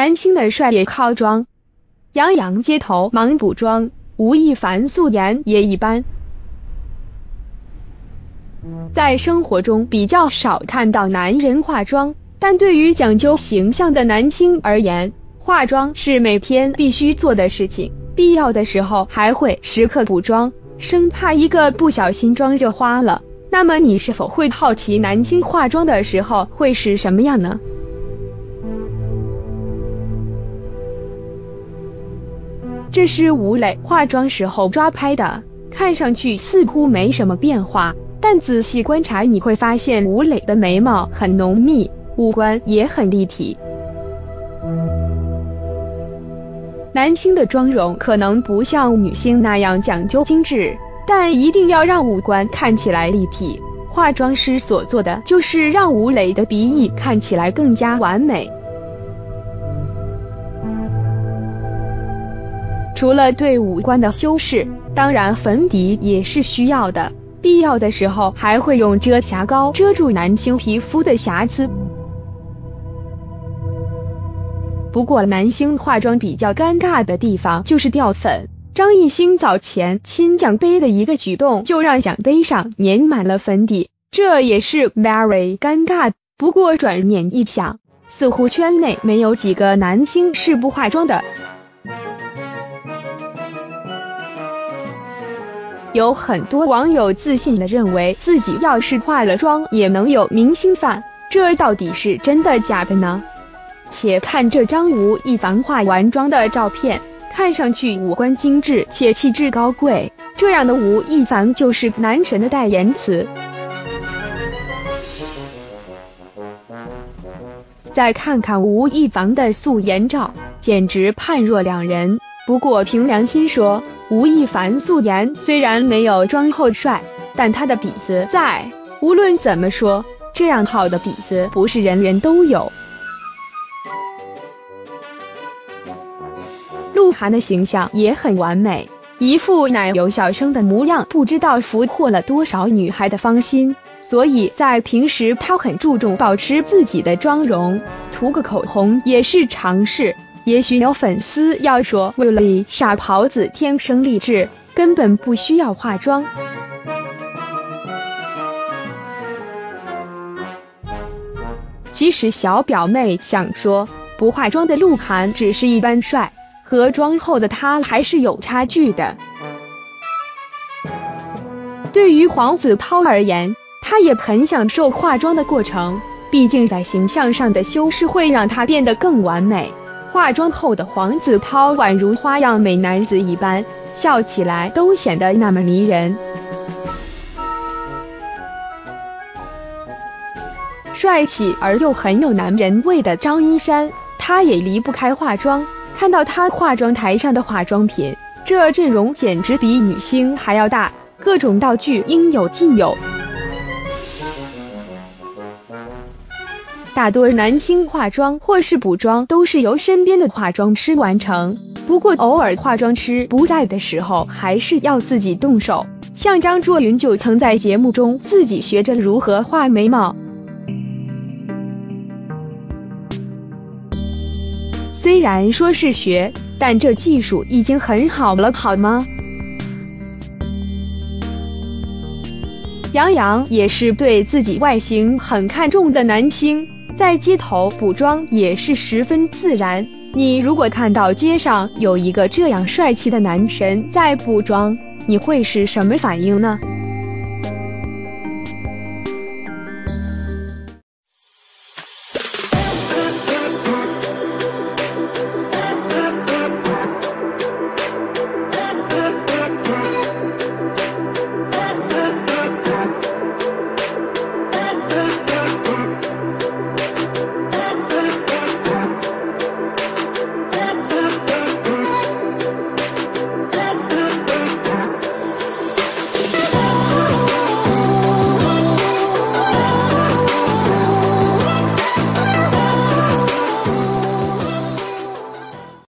男星的帅也靠装。杨洋街头忙补妆，吴亦凡素颜也一般。在生活中比较少看到男人化妆，但对于讲究形象的男星而言，化妆是每天必须做的事情，必要的时候还会时刻补妆，生怕一个不小心妆就花了。那么你是否会好奇男星化妆的时候会是什么样呢？这是吴磊化妆时候抓拍的，看上去似乎没什么变化，但仔细观察你会发现吴磊的眉毛很浓密，五官也很立体。男星的妆容可能不像女星那样讲究精致，但一定要让五官看起来立体。化妆师所做的就是让吴磊的鼻翼看起来更加完美。除了对五官的修饰，当然粉底也是需要的，必要的时候还会用遮瑕膏遮住男星皮肤的瑕疵。不过男星化妆比较尴尬的地方就是掉粉，张艺兴早前亲奖杯的一个举动就让奖杯上粘满了粉底，这也是 very 尴尬。不过转念一想，似乎圈内没有几个男星是不化妆的。有很多网友自信地认为自己要是化了妆也能有明星范，这到底是真的假的呢？且看这张吴亦凡化完妆的照片，看上去五官精致且气质高贵，这样的吴亦凡就是男神的代言词。再看看吴亦凡的素颜照，简直判若两人。不过凭良心说，吴亦凡素颜虽然没有妆后帅，但他的鼻子在，无论怎么说，这样好的鼻子不是人人都有。鹿晗的形象也很完美，一副奶油小生的模样，不知道俘获了多少女孩的芳心。所以在平时他很注重保持自己的妆容，涂个口红也是常事。也许有粉丝要说，为了傻狍子天生丽质，根本不需要化妆。其实小表妹想说，不化妆的鹿晗只是一般帅，和妆后的他还是有差距的。对于黄子韬而言，他也很享受化妆的过程，毕竟在形象上的修饰会让他变得更完美。化妆后的黄子韬宛如花样美男子一般，笑起来都显得那么迷人。帅气而又很有男人味的张一山，他也离不开化妆。看到他化妆台上的化妆品，这阵容简直比女星还要大，各种道具应有尽有。大多男星化妆或是补妆都是由身边的化妆师完成，不过偶尔化妆师不在的时候，还是要自己动手。像张卓云就曾在节目中自己学着如何画眉毛。虽然说是学，但这技术已经很好了，好吗？杨洋也是对自己外形很看重的男星，在街头补妆也是十分自然。你如果看到街上有一个这样帅气的男神在补妆，你会是什么反应呢？